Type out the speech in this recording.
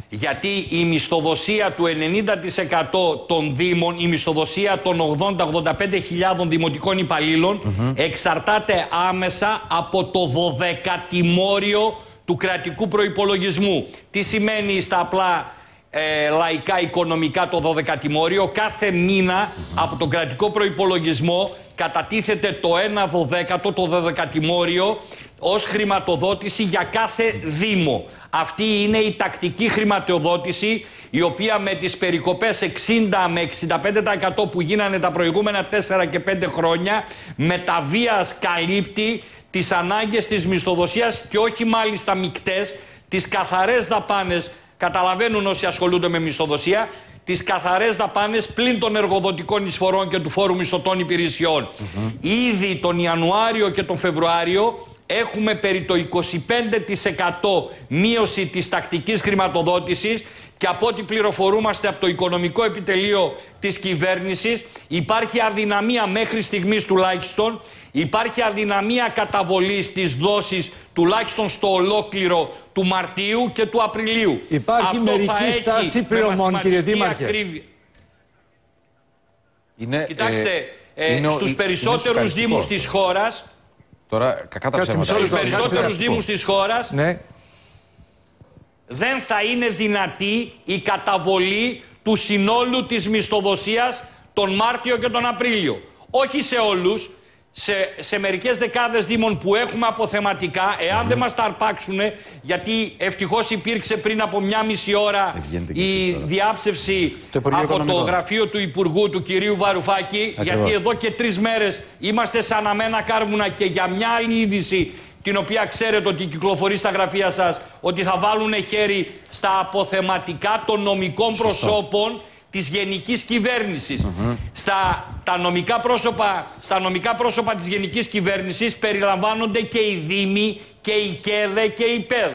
Γιατί η μισθοδοσία του 90% των Δήμων, η μισθοδοσία των 80-85 χιλιάδων δημοτικών υπαλλήλων εξαρτάται άμεσα από το 12τιμόριο του κρατικού προϋπολογισμού. Τι σημαίνει στα απλά λαϊκά οικονομικά το 12τιμόριο? Κάθε μήνα από τον κρατικό προϋπολογισμό κατατίθεται το 1/12, το 12τιμόριο, ως χρηματοδότηση για κάθε Δήμο. Αυτή είναι η τακτική χρηματοδότηση, η οποία με τις περικοπές 60 με 65% που γίνανε τα προηγούμενα 4 και 5 χρόνια με τα βίας καλύπτει τις ανάγκες της μισθοδοσίας και όχι μάλιστα μικτές, τις καθαρές δαπάνες. Καταλαβαίνουν όσοι ασχολούνται με μισθοδοσία, τις καθαρές δαπάνες πλην των εργοδοτικών εισφορών και του φόρου μισθωτών υπηρεσιών. Ήδη τον Ιανουάριο και τον Φεβρουάριο έχουμε περί το 25% μείωση της τακτικής χρηματοδότησης και από ό,τι πληροφορούμαστε από το Οικονομικό Επιτελείο της Κυβέρνησης υπάρχει αδυναμία μέχρι στιγμής τουλάχιστον, υπάρχει αδυναμία καταβολής της δόσης τουλάχιστον στο ολόκληρο του Μαρτίου και του Απριλίου. Υπάρχει μερική στάση πληρωμών, κύριε Δήμαρχε. Κοιτάξτε, στους περισσότερους Δήμους της χώρας, στους περισσότερους Δήμους της χώρας δεν θα είναι δυνατή η καταβολή του συνόλου της μισθοδοσίας τον Μάρτιο και τον Απρίλιο. Όχι σε όλους, σε μερικές δεκάδες Δήμων που έχουμε αποθεματικά, εάν δεν μας τα αρπάξουν, γιατί ευτυχώς υπήρξε πριν από 1,5 ώρα η διάψευση από το γραφείο του Υπουργού, του κυρίου Βαρουφάκη, γιατί εδώ και 3 μέρες είμαστε σαν αμένα κάρβουνα και για μια άλλη είδηση, την οποία ξέρετε ότι κυκλοφορεί στα γραφεία σας, ότι θα βάλουν χέρι στα αποθεματικά των νομικών προσώπων της γενικής κυβέρνησης. Στα νομικά πρόσωπα της γενικής κυβέρνησης περιλαμβάνονται και οι Δήμοι και οι ΚΕΔΕ και οι ΠΕΔ.